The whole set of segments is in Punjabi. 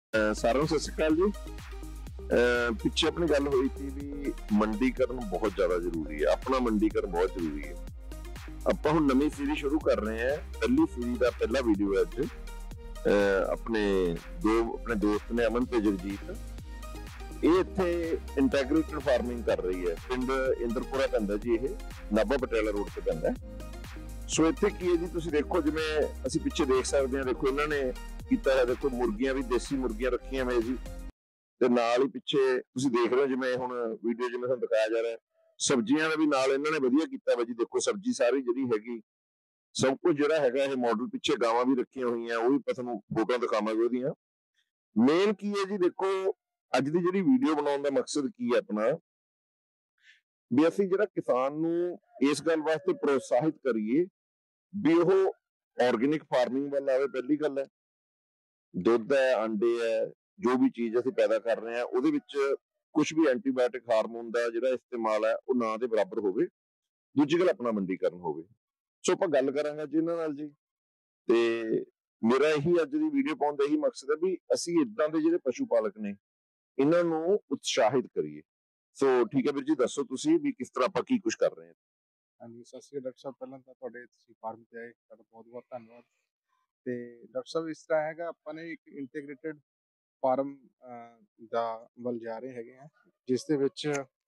ਸਾਰਿਆਂ ਨੂੰ ਸਤਿ ਸ਼੍ਰੀ ਅਕਾਲ ਜੀ। ਪਿੱਛੇ ਆਪਣੀ ਗੱਲ ਹੋਈ ਸੀ ਵੀ ਮੰਡੀਕਰਨ ਬਹੁਤ ਜ਼ਿਆਦਾ ਜ਼ਰੂਰੀ ਹੈ, ਆਪਣਾ ਮੰਡੀਕਰਨ ਬਹੁਤ ਜ਼ਰੂਰੀ ਹੈ। ਆਪਾਂ ਹੁਣ ਨਵੀਂ ਸੀਰੀਜ਼ ਸ਼ੁਰੂ ਕਰ ਰਹੇ ਹਾਂ। ਪਹਿਲੀ ਸੀਰੀਜ਼ ਦਾ ਪਹਿਲਾ ਵੀਡੀਓ ਹੈ ਅੱਜ। ਆਪਣੇ ਦੋਸਤ ਨੇ ਅਮਨ ਤੇ ਜਗਜੀਤ, ਇਹ ਇੱਥੇ ਇੰਟੈਗਰੇਟਡ ਫਾਰਮਿੰਗ ਕਰ ਰਹੀ ਹੈ। ਪਿੰਡ ਇੰਦਰਪੁਰਾ ਪੈਂਦਾ ਜੀ, ਇਹ ਨਾਭਾ ਪਟਿਆਲਾ ਰੋਡ ਤੇ ਪੈਂਦਾ। ਸੋ ਇੱਥੇ ਕੀ ਹੈ ਜੀ, ਤੁਸੀਂ ਦੇਖੋ ਜਿਵੇਂ ਅਸੀਂ ਪਿੱਛੇ ਦੇਖ ਸਕਦੇ ਹਾਂ। ਦੇਖੋ ਇਹਨਾਂ ਨੇ ਕੀਤਾ ਹੈ, ਦੇਖੋ ਮੁਰਗੀਆਂ ਵੀ ਦੇਸੀ ਮੁਰਗੀਆਂ ਰੱਖੀਆਂ ਹੋਈਆਂ ਜੀ, ਤੇ ਨਾਲ ਹੀ ਪਿੱਛੇ ਤੁਸੀਂ ਦੇਖ ਰਹੇ ਹੋ ਜਿਵੇਂ ਹੁਣ ਵੀਡੀਓ ਜਿਵੇਂ ਤੁਹਾਨੂੰ ਦਿਖਾਇਆ ਜਾ ਰਿਹਾ, ਸਬਜ਼ੀਆਂ ਦਾ ਵੀ ਨਾਲ ਇਹਨਾਂ ਨੇ ਵਧੀਆ ਕੀਤਾ ਵਾ ਜੀ। ਦੇਖੋ ਸਬਜ਼ੀ ਸਾਰੀ ਜਿਹੜੀ ਹੈਗੀ, ਸਭ ਕੁਝ ਜਿਹੜਾ ਹੈਗਾ ਇਹ ਮਾਡਲ, ਪਿੱਛੇ ਗਾਵਾਂ ਵੀ ਰੱਖੀਆਂ ਹੋਈਆਂ, ਉਹ ਵੀ ਤੁਹਾਨੂੰ ਫੋਟੋਆਂ ਦਿਖਾਵਾਂਗੇ ਉਹਦੀਆਂ। ਮੇਨ ਕੀ ਹੈ ਜੀ, ਦੇਖੋ ਅੱਜ ਦੀ ਜਿਹੜੀ ਵੀਡੀਓ ਬਣਾਉਣ ਦਾ ਮਕਸਦ ਕੀ ਹੈ ਆਪਣਾ, ਵੀ ਅਸੀਂ ਜਿਹੜਾ ਕਿਸਾਨ ਨੂੰ ਇਸ ਗੱਲ ਵਾਸਤੇ ਪ੍ਰੋਤਸਾਹਿਤ ਕਰੀਏ ਵੀ ਉਹ ਆਰਗੇਨਿਕ ਫਾਰਮਿੰਗ ਵੱਲ ਆਵੇ। ਪਹਿਲੀ ਗੱਲ ਹੈ, ਦੁੱਧ ਹੈ, ਅੰਡੇ ਹੈ, ਜੋ ਵੀ ਚੀਜ਼ ਅਸੀਂ ਪੈਦਾ ਕਰ ਰਹੇ ਹਾਂ ਉਹਦੇ ਵਿੱਚ ਕੁਝ ਵੀ ਐਂਟੀਬਾਇਓਟਿਕ ਹਾਰਮੋਨ ਦਾ ਜਿਹੜਾ ਇਸਤੇਮਾਲ ਹੈ ਉਹ ਨਾ ਦੇ ਬਰਾਬਰ ਹੋਵੇ। ਦੂਜੀ ਗੱਲ, ਆਪਣਾ ਮੰਡੀਕਰਨ ਹੋਵੇ। ਸੋ ਆਪਾਂ ਗੱਲ ਕਰਾਂਗੇ ਅੱਜ ਇਹਨਾਂ ਨਾਲ ਜੀ। ਤੇ ਮੇਰਾ ਇਹੀ ਅੱਜ ਦੀ ਵੀਡੀਓ ਪਾਉਣ ਦਾ ਇਹੀ ਮਕਸਦ ਹੈ ਵੀ ਅਸੀਂ ਇਦਾਂ ਦੇ ਜਿਹੜੇ ਪਸ਼ੂ ਪਾਲਕ ਨੇ ਇਹਨਾਂ ਨੂੰ ਉਤਸ਼ਾਹਿਤ ਕਰੀਏ। ਸੋ ਠੀਕ ਹੈ ਵੀਰ ਜੀ, ਦੱਸੋ ਤੁਸੀਂ ਵੀ ਕਿਸ ਤਰ੍ਹਾਂ ਆਪਾਂ ਕੀ ਕੁਝ ਕਰ ਰਹੇ ਹਾਂ। ਹਾਂਜੀ, ਸਤਿ ਸ਼੍ਰੀ ਅਕਾਲ ਡਾਕਟਰ ਸਾਹਿਬ। ਪਹਿਲਾਂ ਤਾਂ ਤੁਹਾਡੇ ਤੁਸੀਂ ਫਾਰਮ ਤੇ ਆਏ, ਤੁਹਾਡਾ ਬਹੁਤ ਬਹੁਤ ਧੰਨਵਾਦ। ਤੇ ਡਾਕਟਰ ਸਾਹਿਬ, ਇਸ ਤਰ੍ਹਾਂ ਹੈਗਾ, ਆਪਾਂ ਨੇ ਇੱਕ ਇੰਟੀਗ੍ਰੇਟਿਡ ਫਾਰਮ ਦਾ ਵੱਲ ਜਾ ਰਹੇ ਹੈਗੇ ਆ, ਜਿਸ ਦੇ ਵਿੱਚ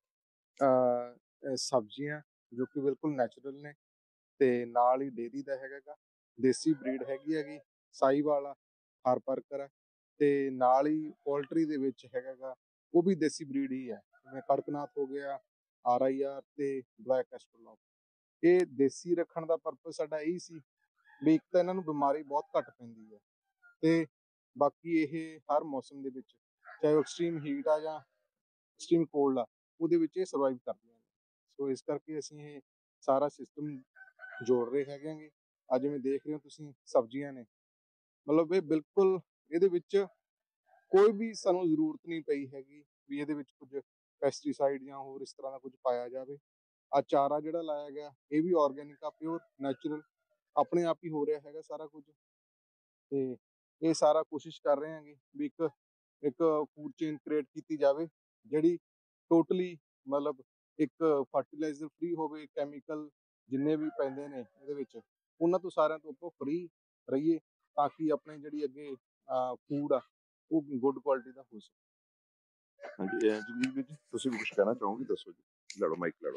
ਸਬਜ਼ੀਆਂ ਜੋ ਕਿ ਬਿਲਕੁਲ ਨੈਚੁਰਲ ਨੇ, ਤੇ ਨਾਲ ਹੀ ਡੇਅਰੀ ਦਾ ਹੈਗਾ, ਦੇਸੀ ਬਰੀਡ ਹੈਗੀ ਸਾਈਵਾਲ, ਹਾਰਪਰਕਰ ਹੈ, ਤੇ ਨਾਲ ਹੀ ਪੋਲਟਰੀ ਦੇ ਵਿੱਚ ਹੈਗਾ ਉਹ ਵੀ ਦੇਸੀ ਬਰੀਡ ਹੀ ਹੈ, ਜਿਵੇਂ ਕੜਕਨਾਥ ਹੋ ਗਿਆ, RIR ਤੇ ਬਲੈਕ ਐਸਟਰੋਲੌਗ। ਇਹ ਦੇਸੀ ਰੱਖਣ ਦਾ ਪਰਪਸ ਸਾਡਾ ਇਹੀ ਸੀ ਵੀ ਇੱਕ ਤਾਂ ਇਹਨਾਂ ਨੂੰ ਬਿਮਾਰੀ ਬਹੁਤ ਘੱਟ ਪੈਂਦੀ ਹੈ, ਤੇ ਬਾਕੀ ਇਹ ਹਰ ਮੌਸਮ ਦੇ ਵਿੱਚ, ਚਾਹੇ ਐਕਸਟ੍ਰੀਮ ਹੀਟ ਆ ਜਾਂ ਐਕਸਟ੍ਰੀਮ ਕੋਲਡ ਆ, ਉਹਦੇ ਵਿੱਚ ਇਹ ਸਰਵਾਈਵ ਕਰਦੀਆਂ ਨੇ। ਸੋ ਇਸ ਕਰਕੇ ਅਸੀਂ ਇਹ ਸਾਰਾ ਸਿਸਟਮ ਜੋੜ ਰਹੇ ਹੈਗੇ। ਅੱਜ ਜਿਵੇਂ ਦੇਖ ਰਹੇ ਹੋ ਤੁਸੀਂ, ਸਬਜ਼ੀਆਂ ਨੇ, ਮਤਲਬ ਇਹ ਬਿਲਕੁਲ ਇਹਦੇ ਵਿੱਚ ਕੋਈ ਵੀ ਸਾਨੂੰ ਜ਼ਰੂਰਤ ਨਹੀਂ ਪਈ ਹੈਗੀ ਵੀ ਇਹਦੇ ਵਿੱਚ ਕੁਝ ਪੈਸਟੀਸਾਈਡ ਜਾਂ ਹੋਰ ਇਸ ਤਰ੍ਹਾਂ ਦਾ ਕੁਝ ਪਾਇਆ ਜਾਵੇ। ਆ ਚਾਰਾ ਜਿਹੜਾ ਲਾਇਆ ਗਿਆ ਇਹ ਵੀ ਆਰਗੈਨਿਕ ਆ, ਪਿਓਰ ਨੈਚੁਰਲ, ਆਪਣੇ ਆਪ ਹੀ ਹੋ ਰਿਹਾ ਹੈਗਾ ਸਾਰਾ ਕੁਝ। ਤੇ ਇਹ ਸਾਰਾ ਕੋਸ਼ਿਸ਼ ਕਰ ਰਹੇ ਹੈਗੇ ਵੀ ਇੱਕ ਫੂਡ ਚੇਨ ਕ੍ਰੀਏਟ ਕੀਤੀ ਜਾਵੇ ਜਿਹੜੀ ਟੋਟਲੀ ਮਤਲਬ ਇੱਕ ਫਰਟੀਲਾਈਜ਼ਰ ਫ੍ਰੀ ਹੋਵੇ, ਕੈਮੀਕਲ ਜਿੰਨੇ ਵੀ ਪੈਂਦੇ ਨੇ ਇਹਦੇ ਵਿੱਚ ਉਹਨਾਂ ਤੋਂ ਸਾਰਿਆਂ ਤੋਂ ਆਪਾਂ ਫ੍ਰੀ ਰਹੀਏ, ਤਾਂ ਕਿ ਆਪਣੇ ਜਿਹੜੀ ਅੱਗੇ ਫੂਡ ਆ ਉਹ ਗੁੱਡ ਕੁਆਲਿਟੀ ਦਾ ਹੋ ਸਕੇ। ਹਾਂਜੀ ਜਗਜੀਤ ਵੀਰ ਜੀ, ਤੁਸੀਂ ਵੀ ਕੁਝ ਕਹਿਣਾ ਚਾਹੋਗੇ, ਦੱਸੋ ਜੀ। ਲੜੋ, ਮਾਈਕ ਲੜੋ।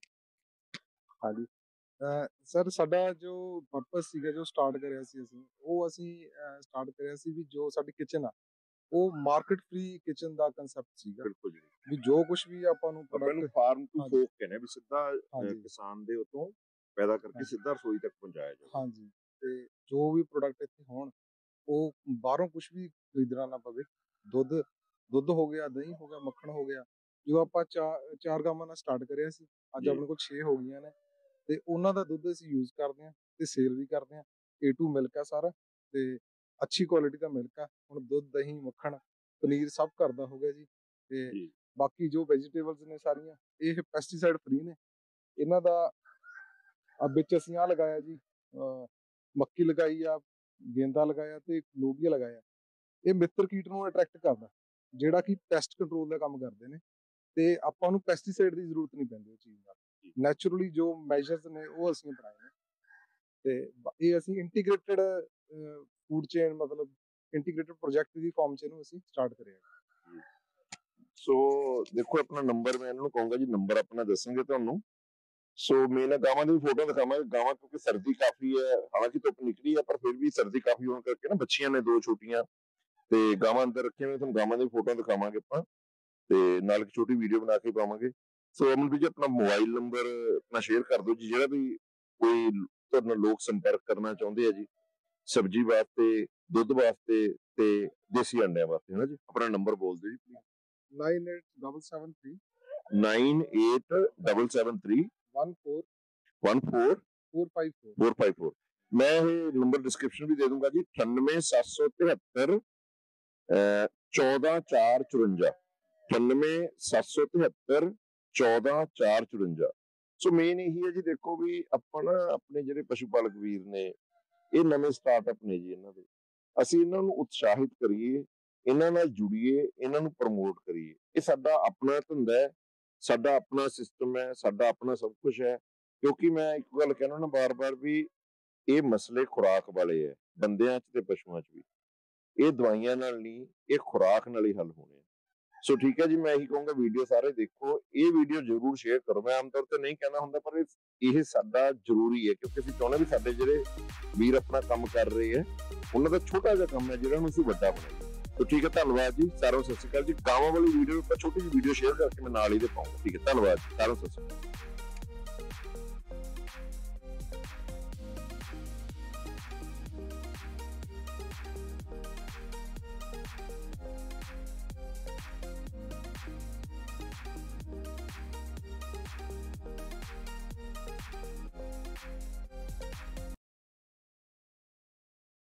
ਹਾਂਜੀ ਸਰ, ਸਾਡਾ ਜੋ ਪਰਪਸ ਸੀਗਾ, ਜੋ ਸਟਾਰਟ ਕਰਿਆ ਸੀ ਅਸੀਂ ਸਟਾਰਟ ਕਰਿਆ ਸੀ ਵੀ ਜੋ ਸਾਡੀ ਕਿਚਨ ਆ ਉਹ ਮਾਰਕੀਟ ਫ੍ਰੀ ਕਿਚਨ ਦਾ ਕੰਸੈਪਟ ਸੀਗਾ। ਬਿਲਕੁਲ ਜੀ, ਵੀ ਜੋ ਕੁਝ ਵੀ ਆਪਾਂ ਨੂੰ ਫਾਰਮ ਟੂ ਫੋਕ ਕਹਿੰਦੇ ਵੀ ਸਿੱਧਾ ਕਿਸਾਨ ਦੇ ਉਤੋਂ ਪੈਦਾ ਕਰਕੇ ਸਿੱਧਾ ਰਸੋਈ ਤੱਕ ਪਹੁੰਚਾਇਆ ਜਾਵੇ। ਹਾਂਜੀ, ਤੇ ਜੋ ਵੀ ਪ੍ਰੋਡਕਟ ਇੱਥੇ ਹੋਣ ਉਹ ਬਾਹਰੋਂ ਕੁਝ ਵੀ ਖਰੀਦਣਾ ਨਾ ਪਵੇ। ਦੁੱਧ ਹੋ ਗਿਆ, ਦਹੀਂ ਹੋ ਗਿਆ, ਮੱਖਣ ਹੋ ਗਿਆ। ਜੋ ਆਪਾਂ ਚਾਰ ਗਾਵਾਂ ਨਾਲ ਸਟਾਰਟ ਕਰਿਆ ਸੀ, ਅੱਜ ਆਪਣੇ ਕੋਲ 6 ਹੋ ਗਈਆਂ ਨੇ, ਤੇ ਉਹਨਾਂ ਦਾ ਦੁੱਧ ਅਸੀਂ ਯੂਜ਼ ਕਰਦੇ ਹਾਂ ਤੇ ਸੇਲ ਵੀ ਕਰਦੇ ਹਾਂ। A2 ਮਿਲਕ ਆ ਸਾਰਾ, ਤੇ ਅੱਛੀ ਕੁਆਲਿਟੀ ਦਾ ਮਿਲਕ ਆ। ਹੁਣ ਦੁੱਧ, ਦਹੀਂ, ਮੱਖਣ, ਪਨੀਰ ਸਭ ਘਰ ਦਾ ਹੋ ਗਿਆ ਜੀ। ਤੇ ਬਾਕੀ ਜੋ ਵੈਜੀਟੇਬਲਸ ਨੇ ਸਾਰੀਆਂ ਇਹ ਪੈਸਟੀਸਾਈਡ ਫ੍ਰੀ ਨੇ। ਇਹਨਾਂ ਦਾ ਵਿੱਚ ਅਸੀਂ ਆਹ ਲਗਾਇਆ ਜੀ, ਮੱਕੀ ਲਗਾਈ ਆ, ਗੇਂਦਾ ਲਗਾਇਆ ਤੇ ਲੋਬੀਆ ਲਗਾਇਆ। ਇਹ ਮਿੱਤਰ ਕੀਟ ਨੂੰ ਅਟਰੈਕਟ ਕਰਦਾ, ਜਿਹੜਾ ਕਿ ਪੈਸਟ ਕੰਟਰੋਲ ਦਾ ਕੰਮ ਕਰਦੇ ਨੇ, ਤੇ ਆਪਾਂ ਨੂੰ ਪੈਸਟੀਸਾਈਡ ਦੀ ਜ਼ਰੂਰਤ ਨਹੀਂ ਪੈਂਦੀ। ਉਹ ਚੀਜ਼ ਨਾਲ ਨੈਚੁਰਲੀ ਜੋ ਮੈਜਰਸ ਨੇ ਉਹ ਅਸੀਂ ਅਪਣਾਏ ਨੇ, ਤੇ ਇਹ ਅਸੀਂ ਇੰਟੀਗ੍ਰੇਟਿਡ ਫੂਡ ਚੇਨ, ਮਤਲਬ ਇੰਟੀਗ੍ਰੇਟਿਡ ਪ੍ਰੋਜੈਕਟ ਦੀ ਫਾਰਮ 'ਚ ਇਹਨੂੰ ਅਸੀਂ ਸਟਾਰਟ ਕਰਿਆ। ਸੋ ਦੇਖੋ, ਆਪਣਾ ਨੰਬਰ ਮੈਂ ਇਹਨਾਂ ਨੂੰ ਕਹੂੰਗਾ ਜੀ, ਨੰਬਰ ਆਪਣਾ ਦੱਸਾਂਗੇ ਤੁਹਾਨੂੰ। ਸੋ ਮੇਨ ਗਾਵਾਂ ਦੀ ਫੋਟੋ ਦਿਖਾਵਾਂਗੇ। ਗਾਵਾਂ ਕਿਉਂਕਿ ਸਰਦੀ ਕਾਫੀ ਹੈ, ਹਾਲਾਂਕਿ ਧੁੱਪ ਨਿਕਲੀ ਹੈ, ਪਰ ਫਿਰ ਵੀ ਸਰਦੀ ਕਾਫੀ ਹੋਣ ਕਰਕੇ ਨਾ ਬੱਚੀਆਂ ਨੇ 2 ਛੋਟੀਆਂ, ਤੇ ਗਾਵਾਂ ਅੰਦਰ ਰੱਖੀਆਂ ਹੋਈਆਂ। ਤੁਹਾਨੂੰ ਗਾਵਾਂ ਦੀ ਫੋਟੋ ਦਿਖਾਵਾਂਗੇ ਆਪਾਂ, ਤੇ ਨਾਲ ਇੱਕ ਛੋਟੀ ਵੀਡੀਓ ਬਣਾ ਕੇ ਪਾਵਾਂਗੇ। ਸੋ ਅਮਨ ਜੀ, ਆਪਣਾ ਮੋਬਾਈਲ ਨੰਬਰ ਆਪਣਾ ਸ਼ੇਅਰ ਕਰ ਦਿਓ ਜੀ, ਜਿਹੜਾ ਵੀ ਕੋਈ ਤੁਹਾਡੇ ਨਾਲ ਲੋਕ ਸੰਪਰਕ ਕਰਨਾ ਚਾਹੁੰਦੇ ਆ ਜੀ, ਸਬਜ਼ੀ ਵਾਸਤੇ, ਦੁੱਧ ਵਾਸਤੇ ਤੇ ਦੇਸੀ ਅੰਡਿਆਂ ਵਾਸਤੇ, ਹੈ ਨਾ ਜੀ। ਆਪਣਾ ਨੰਬਰ ਬੋਲ ਦਿਓ ਜੀ। 9873 9877314454। ਮੈਂ ਇਹ ਨੰਬਰ ਡਿਸਕ੍ਰਿਪਸ਼ਨ ਵੀ ਦੇ ਦੂੰਗਾ ਜੀ। 98773 14454, 98773 14454। ਸੋ ਮੇਨ ਇਹੀ ਹੈ ਜੀ। ਦੇਖੋ ਵੀ ਆਪਾਂ ਨਾ ਆਪਣੇ ਜਿਹੜੇ ਪਸ਼ੂ ਪਾਲਕ ਵੀਰ ਨੇ, ਇਹ ਨਵੇਂ ਸਟਾਰਟਅਪ ਨੇ ਜੀ, ਇਹਨਾਂ ਦੇ ਅਸੀਂ ਇਹਨਾਂ ਨੂੰ ਉਤਸ਼ਾਹਿਤ ਕਰੀਏ ਇਹਨਾਂ ਨਾਲ ਜੁੜੀਏ, ਇਹਨਾਂ ਨੂੰ ਪ੍ਰਮੋਟ ਕਰੀਏ। ਇਹ ਸਾਡਾ ਆਪਣਾ ਧੰਦਾ ਹੈ, ਸਾਡਾ ਆਪਣਾ ਸਿਸਟਮ ਹੈ, ਸਾਡਾ ਆਪਣਾ ਸਭ ਕੁਝ ਹੈ। ਕਿਉਂਕਿ ਮੈਂ ਇੱਕ ਗੱਲ ਕਹਿਣਾ ਨਾ ਬਾਰ-ਬਾਰ ਵੀ ਇਹ ਮਸਲੇ ਖੁਰਾਕ ਵਾਲੇ ਹੈ, ਬੰਦਿਆਂ 'ਚ ਤੇ ਪਸ਼ੂਆਂ 'ਚ ਵੀ। ਇਹ ਦਵਾਈਆਂ ਨਾਲ ਨਹੀਂ, ਇਹ ਖੁਰਾਕ ਨਾਲ ਹੀ ਹੱਲ ਹੋਣੇ ਆ। ਸੋ ਠੀਕ ਹੈ ਜੀ, ਮੈਂ ਇਹੀ ਕਹੂੰਗਾ ਵੀਡੀਓ ਸਾਰੇ ਦੇਖੋ, ਇਹ ਵੀਡੀਓ ਜ਼ਰੂਰ ਸ਼ੇਅਰ ਕਰੋ। ਮੈਂ ਆਮ ਤੌਰ ਤੇ ਨਹੀਂ ਕਹਿਣਾ ਹੁੰਦਾ, ਪਰ ਇਹ ਸਾਡਾ ਜ਼ਰੂਰੀ ਹੈ, ਕਿਉਂਕਿ ਅਸੀਂ ਚਾਹੁੰਦੇ ਵੀ ਸਾਡੇ ਜਿਹੜੇ ਵੀਰ ਆਪਣਾ ਕੰਮ ਕਰ ਰਹੇ ਹੈ, ਉਹਨਾਂ ਦਾ ਛੋਟਾ ਜਿਹਾ ਕੰਮ ਹੈ ਜਿਹੜਾ ਨੂੰ ਅਸੀਂ ਵੱਡਾ ਬਣਾਈਏ। ਸੋ ਠੀਕ ਹੈ, ਧੰਨਵਾਦ ਜੀ, ਸਾਰਿਆਂ ਨੂੰ ਸਤਿ ਸ਼੍ਰੀ ਅਕਾਲ ਜੀ। ਗਾਵਾਂ ਵਾਲੀ ਵੀਡੀਓ ਆਪਾਂ ਛੋਟੀ ਜਿਹੀ ਵੀਡੀਓ ਸ਼ੇਅਰ ਕਰਕੇ ਮੈਂ ਨਾਲ ਹੀ ਦੇ ਪਾਉਂਗਾ। ਠੀਕ ਹੈ, ਧੰਨਵਾਦ ਜੀ, ਸਾਰਿਆਂ ਨੂੰ ਸਤਿ ਸ਼੍ਰੀ ਅਕਾਲ।